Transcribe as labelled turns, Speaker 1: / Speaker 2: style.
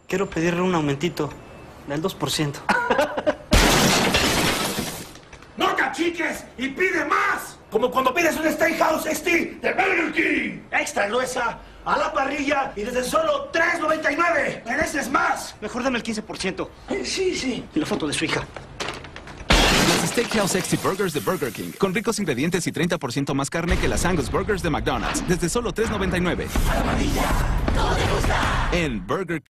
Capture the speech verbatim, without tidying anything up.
Speaker 1: Quiero pedirle un aumentito del dos por ciento.
Speaker 2: ¡No te achiques y pide más! Como cuando pides un Steakhouse X T de Burger King. Extra gruesa, a la parrilla y desde solo tres noventa y nueve. ¡Mereces más!
Speaker 1: Mejor dame el quince por ciento.
Speaker 2: Eh, sí, sí.
Speaker 1: Y la foto de su hija.
Speaker 3: Las Steakhouse X T Burgers de Burger King, con ricos ingredientes y treinta por ciento más carne que las Angus Burgers de McDonald's, desde solo tres noventa y nueve.
Speaker 2: A la parrilla, todo te gusta.
Speaker 3: En Burger King.